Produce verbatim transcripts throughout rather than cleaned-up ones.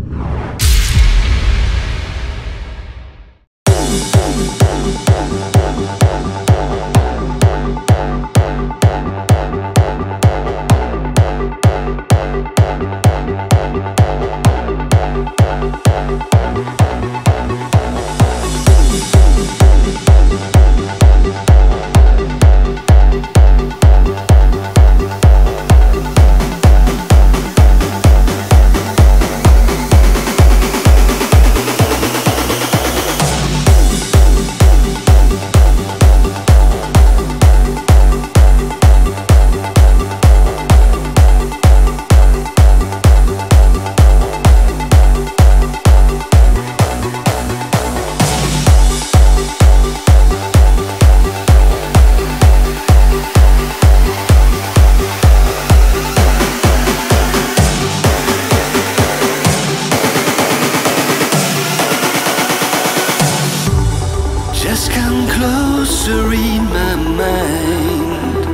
Just come closer, read my mind.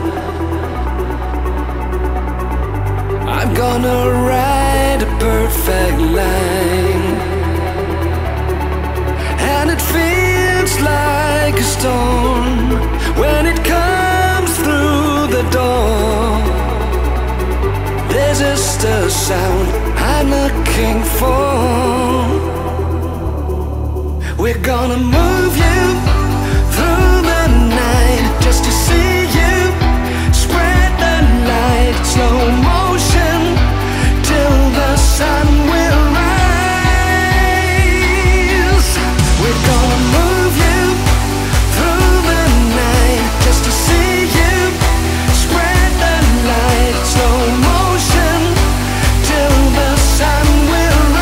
I'm gonna write a perfect line, and it feels like a storm when it comes through the door. There's just a sound I'm looking for. We're gonna move you through the night just to see you spread the light. Slow motion till the sun will rise. We're gonna move you through the night just to see you spread the light. Slow motion till the sun will rise.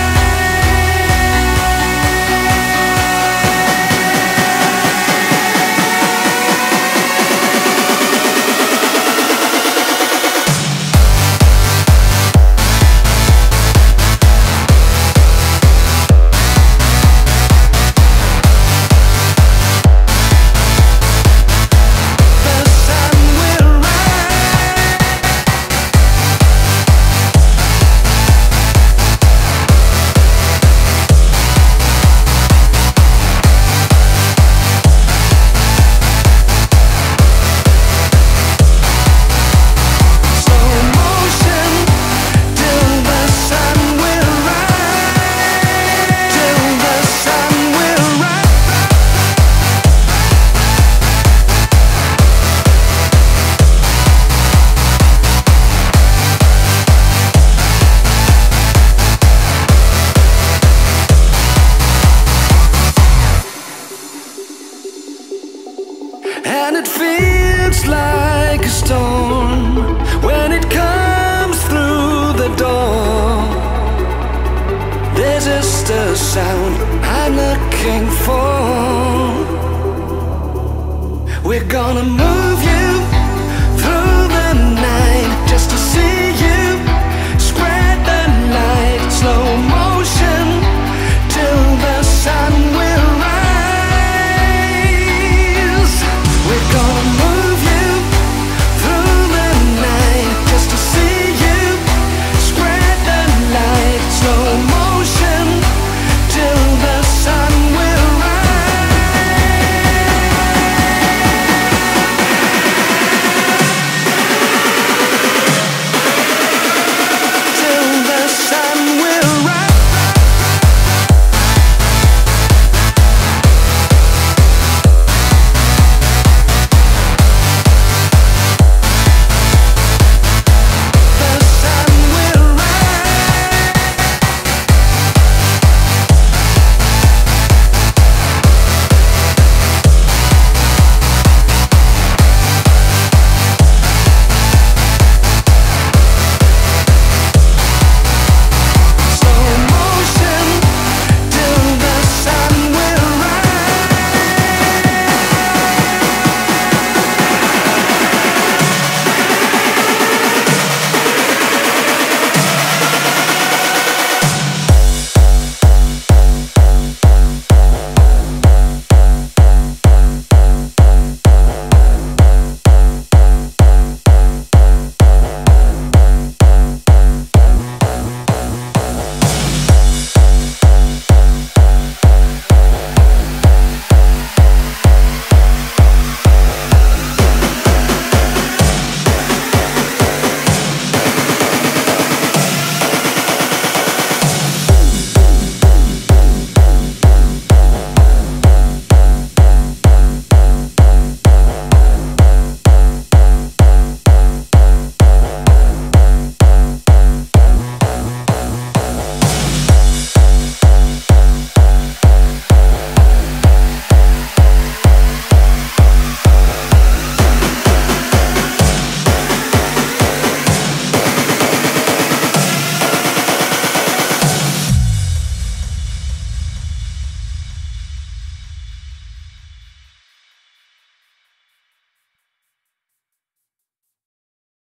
And it feels like a storm when it comes through the door. There's just a sound I'm looking for. We're gonna move